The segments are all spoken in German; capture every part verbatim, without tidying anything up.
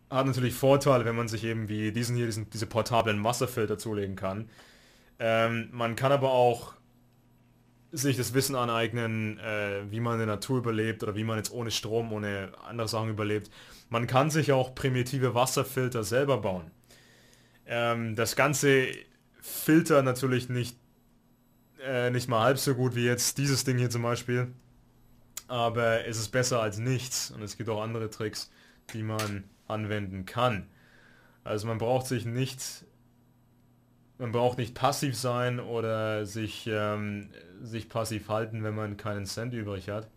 hat natürlich Vorteile, wenn man sich eben wie diesen hier, diesen, diese portablen Wasserfilter zulegen kann. Ähm, man kann aber auch sich das Wissen aneignen, äh, wie man in der Natur überlebt oder wie man jetzt ohne Strom, ohne andere Sachen überlebt. Man kann sich auch primitive Wasserfilter selber bauen. Ähm, das Ganze filtert natürlich nicht, äh, nicht mal halb so gut wie jetzt dieses Ding hier zum Beispiel, aber es ist besser als nichts und es gibt auch andere Tricks, die man anwenden kann. Also man braucht sich nicht, man braucht nicht passiv sein oder sich, ähm, sich passiv halten, wenn man keinen Cent übrig hat.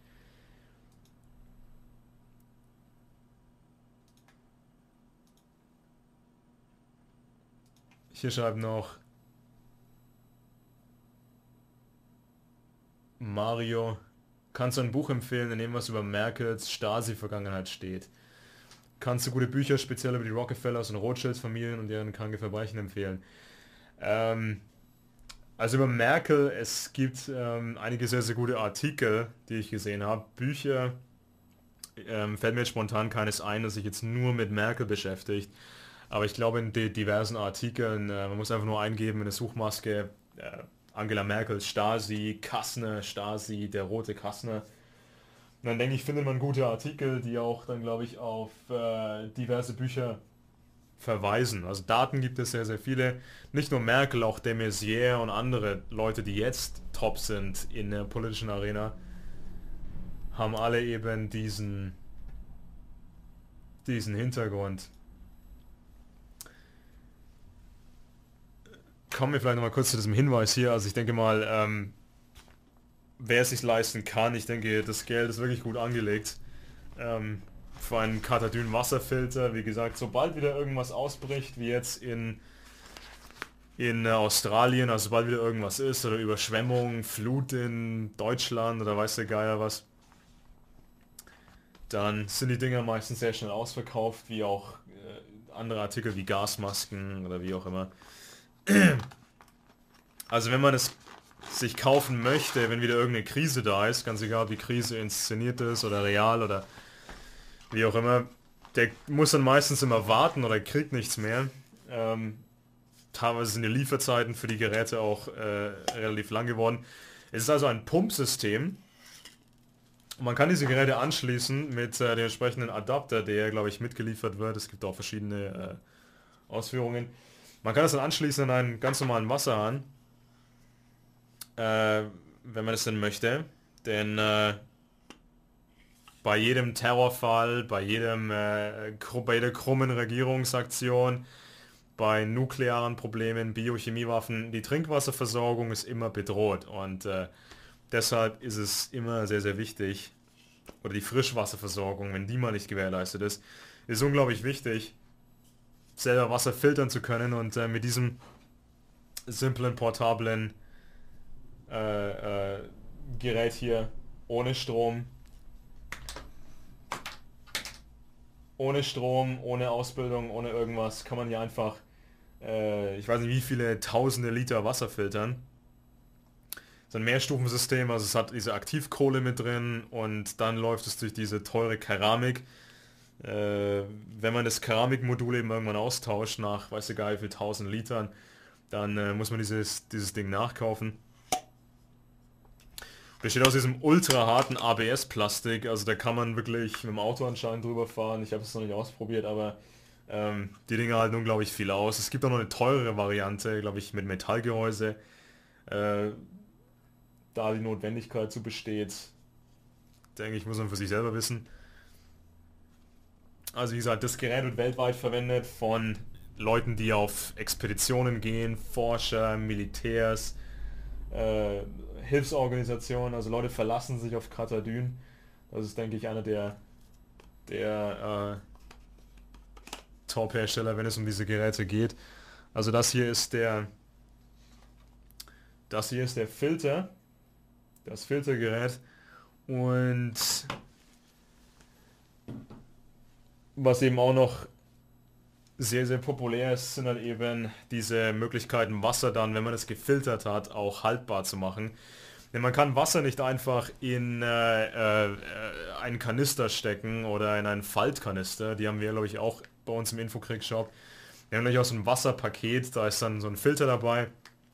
Hier schreibt noch Mario, kannst du ein Buch empfehlen, in dem was über Merkels Stasi-Vergangenheit steht? Kannst du gute Bücher speziell über die Rockefellers und Rothschilds-Familien und deren kranke Verbrechen empfehlen? Ähm, also über Merkel, es gibt ähm, einige sehr, sehr gute Artikel, die ich gesehen habe. Bücher, ähm, fällt mir jetzt spontan keines ein, das sich jetzt nur mit Merkel beschäftigt. Aber ich glaube in di diversen Artikeln, äh, man muss einfach nur eingeben in eine Suchmaske, äh, Angela Merkel, Stasi, Kastner, Stasi, der rote Kastner. Und dann denke ich, findet man gute Artikel, die auch dann, glaube ich, auf äh, diverse Bücher verweisen. Also Daten gibt es sehr, sehr viele. Nicht nur Merkel, auch de Maizière und andere Leute, die jetzt top sind in der politischen Arena, haben alle eben diesen, diesen Hintergrund. Kommen wir vielleicht nochmal kurz zu diesem Hinweis hier. Also ich denke mal, ähm, wer es sich leisten kann, ich denke, das Geld ist wirklich gut angelegt. Ähm, für einen Katadyn Wasserfilter, wie gesagt, sobald wieder irgendwas ausbricht, wie jetzt in, in Australien, also sobald wieder irgendwas ist, oder Überschwemmung, Flut in Deutschland oder weiß der Geier was, dann sind die Dinger meistens sehr schnell ausverkauft, wie auch äh, andere Artikel wie Gasmasken oder wie auch immer. Also wenn man es sich kaufen möchte, wenn wieder irgendeine Krise da ist, ganz egal, ob die Krise inszeniert ist oder real oder wie auch immer, der muss dann meistens immer warten oder kriegt nichts mehr. Ähm, teilweise sind die Lieferzeiten für die Geräte auch äh, relativ lang geworden. Es ist also ein Pumpsystem. Man kann diese Geräte anschließen mit äh, dem entsprechenden Adapter, der, glaube ich, mitgeliefert wird. Es gibt auch verschiedene äh, Ausführungen. Man kann das dann anschließen an einen ganz normalen Wasserhahn, äh, wenn man es denn möchte. Denn äh, bei jedem Terrorfall, bei jedem, äh, bei jeder krummen Regierungsaktion, bei nuklearen Problemen, Biochemiewaffen, die Trinkwasserversorgung ist immer bedroht und äh, deshalb ist es immer sehr, sehr wichtig, oder die Frischwasserversorgung, wenn die mal nicht gewährleistet ist, ist unglaublich wichtig, selber Wasser filtern zu können und äh, mit diesem simplen, portablen äh, äh, Gerät hier ohne Strom, ohne Strom, ohne Ausbildung, ohne irgendwas, kann man hier einfach, äh, ich weiß nicht wie viele tausende Liter Wasser filtern. So ein Mehrstufensystem, also es hat diese Aktivkohle mit drin und dann läuft es durch diese teure Keramik. Äh, wenn man das Keramikmodul eben irgendwann austauscht nach, weiß egal wie viel tausend Litern, dann äh, muss man dieses, dieses Ding nachkaufen. Besteht aus diesem ultra harten A B S-Plastik, also da kann man wirklich mit dem Auto anscheinend drüber fahren. Ich habe es noch nicht ausprobiert, aber ähm, die Dinger halten unglaublich viel aus. Es gibt auch noch eine teurere Variante, glaube ich, mit Metallgehäuse. Äh, da die Notwendigkeit zu besteht, denke ich, muss man für sich selber wissen. Also wie gesagt, das Gerät wird weltweit verwendet von Leuten, die auf Expeditionen gehen, Forscher, Militärs, äh, Hilfsorganisationen, also Leute verlassen sich auf Katadyn. Das ist, denke ich, einer der, der äh, Top-Hersteller, wenn es um diese Geräte geht. Also das hier ist der, das hier ist der Filter, das Filtergerät und was eben auch noch sehr, sehr populär ist, sind halt eben diese Möglichkeiten, Wasser dann, wenn man es gefiltert hat, auch haltbar zu machen. Denn man kann Wasser nicht einfach in äh, äh, einen Kanister stecken oder in einen Faltkanister. Die haben wir, glaube ich, auch bei uns im Infokrieg-Shop. Wir haben gleich auch so ein Wasserpaket, da ist dann so ein Filter dabei,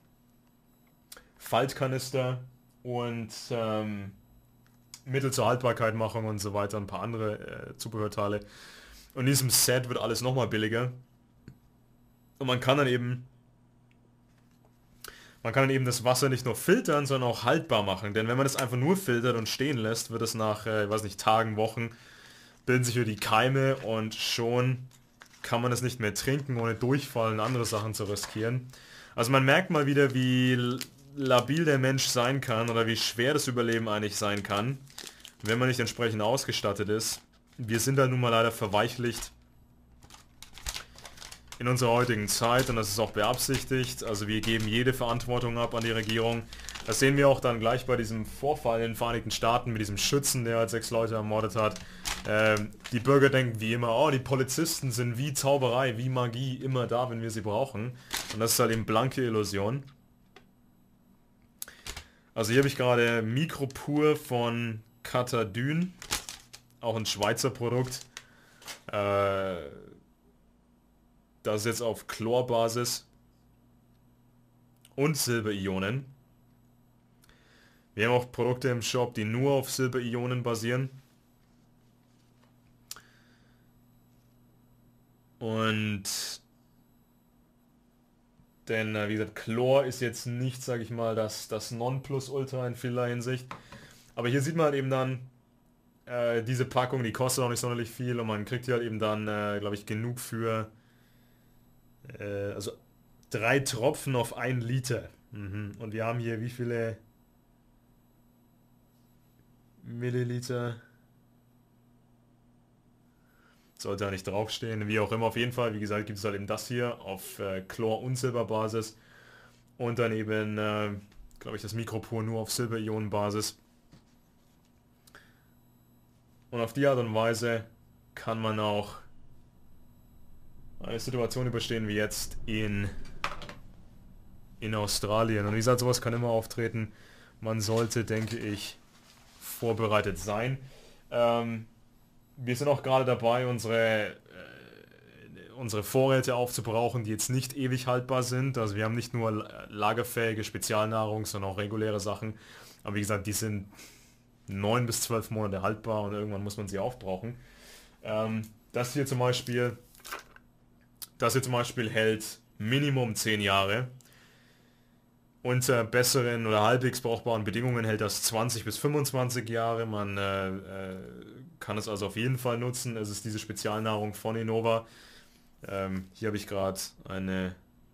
Faltkanister und ähm, Mittel zur Haltbarkeitmachung und so weiter, ein paar andere äh, Zubehörteile. Und in diesem Set wird alles nochmal billiger. Und man kann dann eben man kann dann eben das Wasser nicht nur filtern, sondern auch haltbar machen. Denn wenn man das einfach nur filtert und stehen lässt, wird es nach, äh, ich weiß nicht, Tagen, Wochen, bilden sich wieder die Keime und schon kann man es nicht mehr trinken, ohne Durchfall und andere Sachen zu riskieren. Also man merkt mal wieder, wie labil der Mensch sein kann oder wie schwer das Überleben eigentlich sein kann, wenn man nicht entsprechend ausgestattet ist. Wir sind da nun mal leider verweichlicht in unserer heutigen Zeit und das ist auch beabsichtigt. Also wir geben jede Verantwortung ab an die Regierung. Das sehen wir auch dann gleich bei diesem Vorfall in den Vereinigten Staaten mit diesem Schützen, der halt sechs Leute ermordet hat. Ähm, die Bürger denken wie immer, oh, die Polizisten sind wie Zauberei, wie Magie, immer da, wenn wir sie brauchen. Und das ist halt eben blanke Illusion. Also hier habe ich gerade Micropur von Katadyn, auch ein Schweizer Produkt. Äh, das ist jetzt auf Chlorbasis und Silberionen. Wir haben auch Produkte im Shop, die nur auf Silberionen basieren. Und denn, wie gesagt, Chlor ist jetzt nicht, sage ich mal, das, das Nonplusultra in vieler Hinsicht. Aber hier sieht man halt eben dann, äh, diese Packung, die kostet auch nicht sonderlich viel und man kriegt hier halt eben dann, äh, glaube ich, genug für, äh, also drei Tropfen auf ein Liter. Mhm. Und wir haben hier wie viele Milliliter? Sollte ja nicht draufstehen, wie auch immer, auf jeden Fall, wie gesagt, gibt es halt eben das hier auf äh, Chlor- und Silberbasis und dann eben, äh, glaube ich, das Micropur nur auf Silberionenbasis. Und auf die Art und Weise kann man auch eine Situation überstehen wie jetzt in, in Australien. Und wie gesagt, sowas kann immer auftreten. Man sollte, denke ich, vorbereitet sein. Ähm, Wir sind auch gerade dabei, unsere, äh, unsere Vorräte aufzubrauchen, die jetzt nicht ewig haltbar sind. Also wir haben nicht nur lagerfähige Spezialnahrung, sondern auch reguläre Sachen. Aber wie gesagt, die sind neun bis zwölf Monate haltbar und irgendwann muss man sie aufbrauchen. Ähm, das hier zum Beispiel, das hier zum Beispiel hält Minimum zehn Jahre. Unter besseren oder halbwegs brauchbaren Bedingungen hält das zwanzig bis fünfundzwanzig Jahre. Man äh, äh, kann es also auf jeden Fall nutzen. Es ist diese Spezialnahrung von Innova. Ähm, hier habe ich gerade eine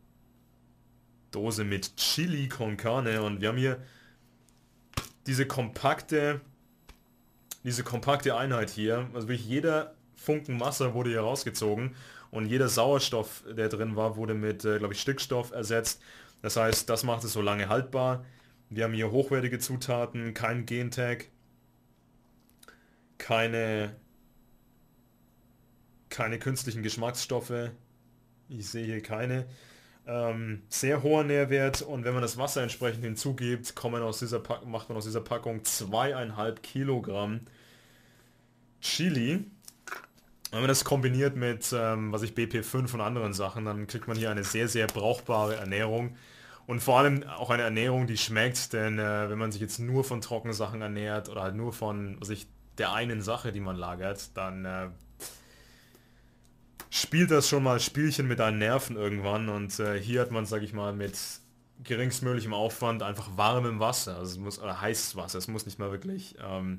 Dose mit Chili con Carne und wir haben hier diese kompakte, diese kompakte Einheit hier. Also wirklich jeder Funken Wasser wurde hier rausgezogen und jeder Sauerstoff, der drin war, wurde mit, äh, glaube ich, Stickstoff ersetzt. Das heißt, das macht es so lange haltbar. Wir haben hier hochwertige Zutaten, kein Gentag, keine, keine künstlichen Geschmacksstoffe. Ich sehe hier keine. Ähm, sehr hoher Nährwert und wenn man das Wasser entsprechend hinzugibt, kommen aus dieser Pack macht man aus dieser Packung zweieinhalb Kilogramm Chili. Wenn man das kombiniert mit, ähm, was ich B P fünf und anderen Sachen, dann kriegt man hier eine sehr, sehr brauchbare Ernährung. Und vor allem auch eine Ernährung, die schmeckt, denn äh, wenn man sich jetzt nur von trockenen Sachen ernährt oder halt nur von sich der einen Sache, die man lagert, dann äh, spielt das schon mal Spielchen mit deinen Nerven irgendwann. Und äh, hier hat man, sag ich mal, mit geringstmöglichem Aufwand einfach warmem Wasser, also es muss, oder heißes Wasser, es muss nicht mal wirklich, ähm,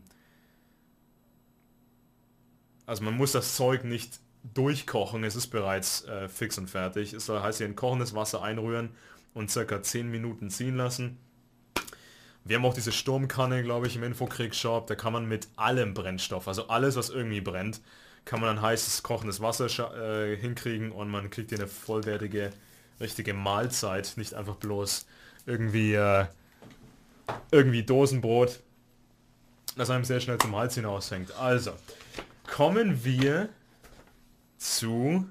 also man muss das Zeug nicht durchkochen, es ist bereits äh, fix und fertig. Es heißt hier in kochendes Wasser einrühren und circa zehn Minuten ziehen lassen. Wir haben auch diese Sturmkanne, glaube ich, im Infokrieg-Shop. Da kann man mit allem Brennstoff, also alles, was irgendwie brennt, kann man dann heißes, kochendes Wasser äh, hinkriegen und man kriegt hier eine vollwertige, richtige Mahlzeit. Nicht einfach bloß irgendwie, äh, irgendwie Dosenbrot, das einem sehr schnell zum Hals hinaushängt. Also, kommen wir zu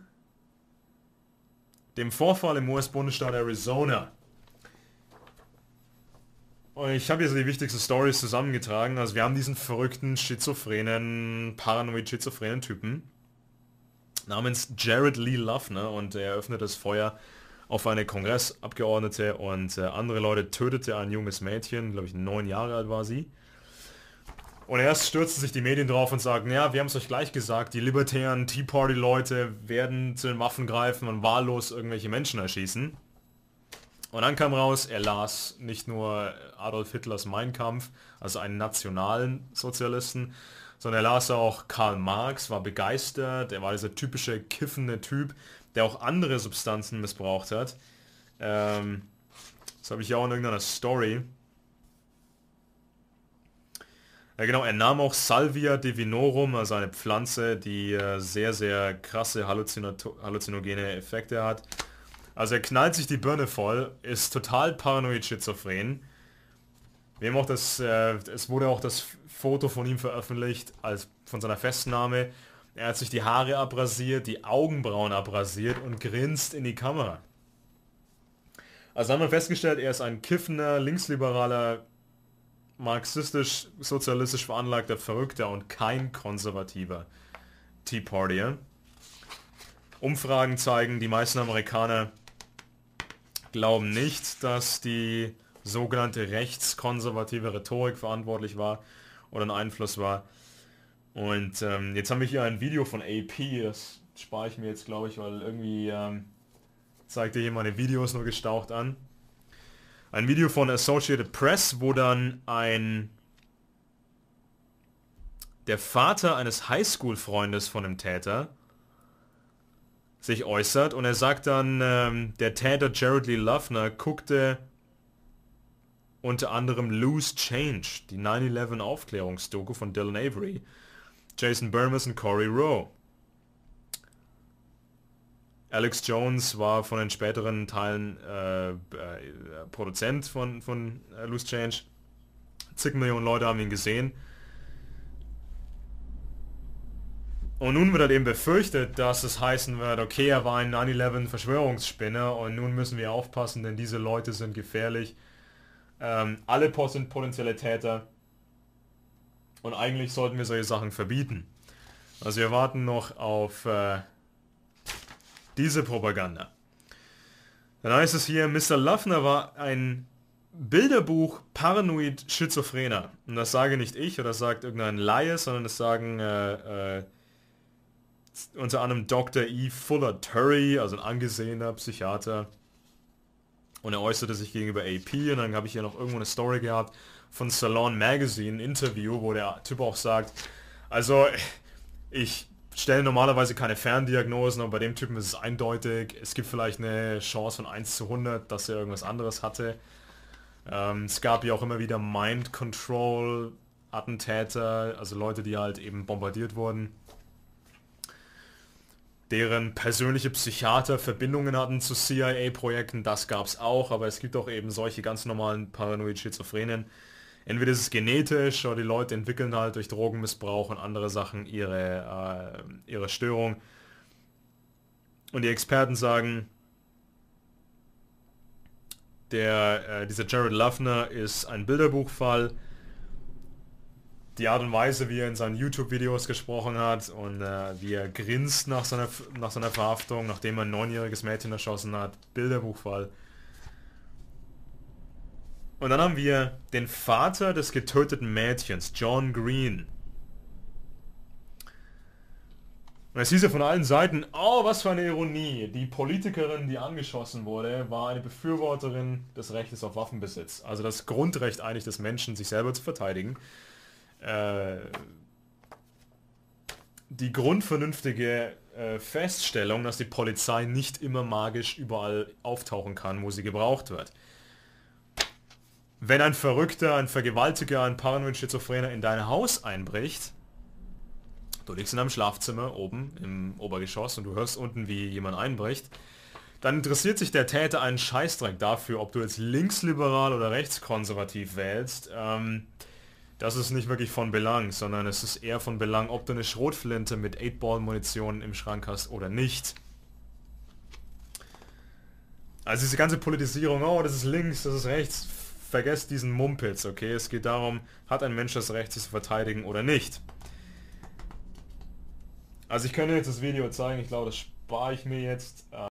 dem Vorfall im U S-Bundesstaat Arizona. Und ich habe hier so die wichtigsten Stories zusammengetragen. Also wir haben diesen verrückten, schizophrenen, paranoid schizophrenen Typen. namens Jared Lee Loughner, und er eröffnet das Feuer auf eine Kongressabgeordnete und äh, andere Leute, tötete ein junges Mädchen, glaube ich neun Jahre alt war sie. Und erst stürzen sich die Medien drauf und sagen, ja, wir haben es euch gleich gesagt, die libertären Tea Party Leute werden zu den Waffen greifen und wahllos irgendwelche Menschen erschießen. Und dann kam raus, er las nicht nur Adolf Hitlers Mein Kampf, also einen nationalen Sozialisten, sondern er las auch Karl Marx, war begeistert, er war dieser typische kiffende Typ, der auch andere Substanzen missbraucht hat. Ähm, das habe ich ja auch in irgendeiner Story. Ja genau, er nahm auch Salvia divinorum, also eine Pflanze, die äh, sehr, sehr krasse Halluzinato- halluzinogene Effekte hat. Also er knallt sich die Birne voll, ist total paranoid schizophren. Wir haben auch das, äh, es wurde auch das Foto von ihm veröffentlicht, als von seiner Festnahme. Er hat sich die Haare abrasiert, die Augenbrauen abrasiert und grinst in die Kamera. Also haben wir festgestellt, er ist ein kiffender, linksliberaler, marxistisch-sozialistisch veranlagter Verrückter und kein konservativer Tea Partyer. Umfragen zeigen, die meisten Amerikaner glauben nicht, dass die sogenannte rechtskonservative Rhetorik verantwortlich war oder ein Einfluss war. Und ähm, jetzt haben wir hier ein Video von A P, das spare ich mir jetzt, glaube ich, weil irgendwie ähm, zeigt er hier meine Videos nur gestaucht an. Ein Video von Associated Press, wo dann ein der Vater eines Highschool-Freundes von dem Täter sich äußert und er sagt dann, ähm, der Täter Jared Lee Loughner guckte unter anderem Loose Change, die nine eleven Aufklärungsdoku von Dylan Avery, Jason Bermas und Corey Rowe. Alex Jones war von den späteren Teilen äh, äh, Produzent von, von äh, Loose Change. Zig Millionen Leute haben ihn gesehen. Und nun wird halt eben befürchtet, dass es heißen wird, okay, er war ein nine eleven Verschwörungsspinner und nun müssen wir aufpassen, denn diese Leute sind gefährlich. Ähm, alle sind potenzielle Täter. Und eigentlich sollten wir solche Sachen verbieten. Also wir warten noch auf äh, diese Propaganda. Dann heißt es hier, Mister Loughner war ein Bilderbuch paranoid Schizophrener. Und das sage nicht ich oder das sagt irgendein Laie, sondern das sagen äh, äh, unter anderem Doktor E. Fuller Turry, also ein angesehener Psychiater. Und er äußerte sich gegenüber A P und dann habe ich hier noch irgendwo eine Story gehabt von Salon Magazine, ein Interview, wo der Typ auch sagt, also ich stelle normalerweise keine Ferndiagnosen, aber bei dem Typen ist es eindeutig, es gibt vielleicht eine Chance von eins zu hundert, dass er irgendwas anderes hatte. Ähm, es gab ja auch immer wieder Mind Control Attentäter, also Leute, die halt eben bombardiert wurden, deren persönliche Psychiater Verbindungen hatten zu C I A-Projekten, das gab es auch, aber es gibt auch eben solche ganz normalen paranoid Schizophrenen. Entweder ist es genetisch oder die Leute entwickeln halt durch Drogenmissbrauch und andere Sachen ihre, äh, ihre Störung. Und die Experten sagen, der, äh, dieser Jared Loughner ist ein Bilderbuchfall. Die Art und Weise, wie er in seinen YouTube-Videos gesprochen hat und äh, wie er grinst nach seiner, nach seiner Verhaftung, nachdem er ein neunjähriges Mädchen erschossen hat, Bilderbuchfall. Und dann haben wir den Vater des getöteten Mädchens, John Green. Und es hieß ja von allen Seiten, oh, was für eine Ironie. Die Politikerin, die angeschossen wurde, war eine Befürworterin des Rechtes auf Waffenbesitz. Also das Grundrecht eigentlich des Menschen, sich selber zu verteidigen. Äh, die grundvernünftige äh, Feststellung, dass die Polizei nicht immer magisch überall auftauchen kann, wo sie gebraucht wird. Wenn ein Verrückter, ein Vergewaltiger, ein paranoid Schizophrener in dein Haus einbricht, du liegst in deinem Schlafzimmer oben im Obergeschoss und du hörst unten, wie jemand einbricht, dann interessiert sich der Täter einen Scheißdreck dafür, ob du jetzt linksliberal oder rechtskonservativ wählst. Ähm, das ist nicht wirklich von Belang, sondern es ist eher von Belang, ob du eine Schrotflinte mit acht Ball Munition im Schrank hast oder nicht. Also diese ganze Politisierung, oh, das ist links, das ist rechts, vergesst diesen Mumpitz, okay? Es geht darum, hat ein Mensch das Recht, sich zu verteidigen oder nicht? Also ich könnte jetzt das Video zeigen, ich glaube, das spare ich mir jetzt.